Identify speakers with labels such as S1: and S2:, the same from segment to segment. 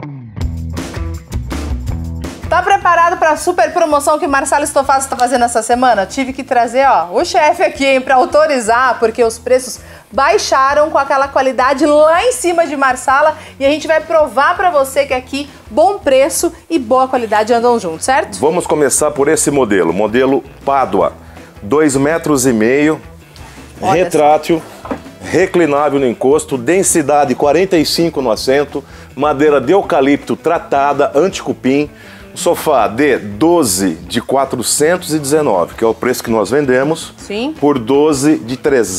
S1: Tá preparado para a super promoção que Marsala Estofados está fazendo essa semana? Tive que trazer, o chefe aqui, hein, para autorizar, porque os preços baixaram com aquela qualidade lá em cima de Marsala e a gente vai provar para você que aqui bom preço e boa qualidade andam juntos, certo?
S2: Vamos começar por esse modelo Pádua, 2,5 metros, retrátil, reclinável no encosto, densidade 45 no assento, madeira de eucalipto tratada, anti-cupim. Sofá de 12 de 419, que é o preço que nós vendemos.
S1: Sim.
S2: Por 12 de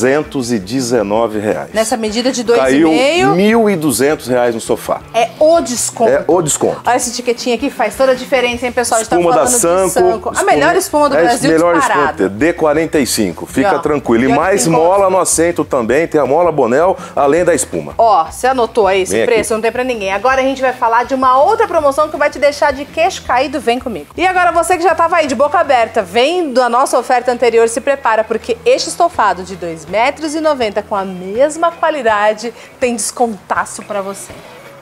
S2: 319 reais.
S1: Nessa medida de 2,5.
S2: Caiu R$ 1.200 no sofá.
S1: É o desconto.
S2: É o desconto.
S1: Olha essa etiquetinha aqui, faz toda a diferença, hein, pessoal? A gente
S2: Espuma
S1: tá
S2: da
S1: falando
S2: Sanco.
S1: A melhor espuma do Brasil,
S2: melhor
S1: disparado.
S2: espuma, D45. Fica tranquilo. E
S1: aqui
S2: mais
S1: tem
S2: mola no assento também, tem a mola Bonel, além da espuma.
S1: Ó, você anotou aí esse
S2: Vem
S1: preço?
S2: aqui.
S1: Não tem pra ninguém. Agora a gente vai falar de uma outra promoção que vai te deixar de queixo caído. Vem comigo. E agora você que já tava aí de boca aberta, vem da nossa oferta anterior, se prepara, porque este estofado de 2,90 metros com a mesma qualidade tem descontaço pra você.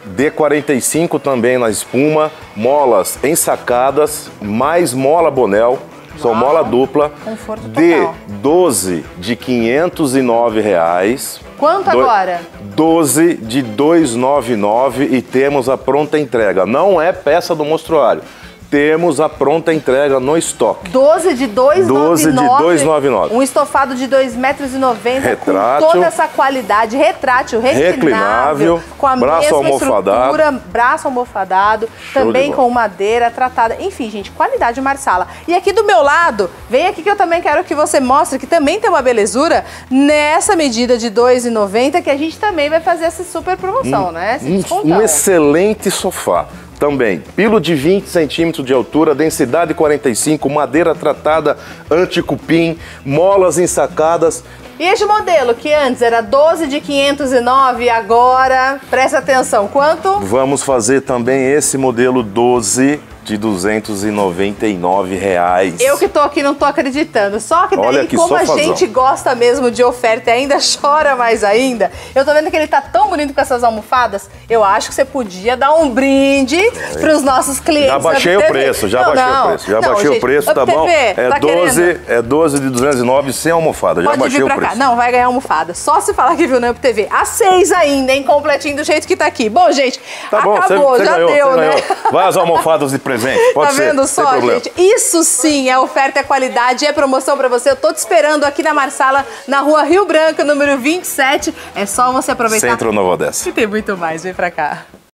S2: D45 também na espuma, molas ensacadas, mais mola Bonel, são mola dupla.
S1: Conforto total.
S2: D12 de R$ 509 reais.
S1: Quanto agora?
S2: 12 de 299 e temos a pronta entrega. Não é peça do mostruário. Temos a pronta entrega no estoque.
S1: 12 de 299.
S2: 12 de 299.
S1: Um estofado de 2,90 metros
S2: retrátil,
S1: com toda essa qualidade, retrátil, reclinável, com a
S2: braço
S1: mesma estrutura,
S2: almofadado.
S1: braço almofadado, também com madeira tratada. Enfim, gente, qualidade Marsala. E aqui do meu lado, vem aqui que eu também quero que você mostre que também tem uma belezura nessa medida de 2,90 que a gente também vai fazer essa super promoção, né?
S2: Um excelente sofá. Também, pilo de 20 centímetros de altura, densidade 45, madeira tratada, anti-cupim, molas ensacadas.
S1: E este modelo, que antes era 12 de 509, agora, presta atenção, quanto?
S2: Vamos fazer também esse modelo 12 de 299 reais.
S1: Eu que tô aqui não tô acreditando. Só que daí, como a gente gosta mesmo de oferta e ainda chora mais ainda, eu tô vendo que ele tá tão bonito com essas almofadas, eu acho que você podia dar um brinde pros nossos clientes.
S2: Já baixei o preço, já baixei o preço, tá bom? É 12 de 209 sem almofada, já baixei o preço.
S1: Não, vai ganhar almofada. Só se falar que viu na TV. A 6 ainda, hein? Completinho do jeito que tá aqui. Bom, gente, acabou, já deu, né?
S2: Vai as almofadas de presente. Pode ser,
S1: vendo só, gente? Isso sim é oferta, é qualidade, é promoção pra você. Eu tô te esperando aqui na Marsala, na rua Rio Branco, número 27. É só você aproveitar.
S2: Centro Nova Odessa.
S1: E tem muito mais, vem pra cá.